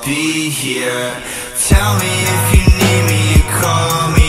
be here. Tell me if you need me, you call me.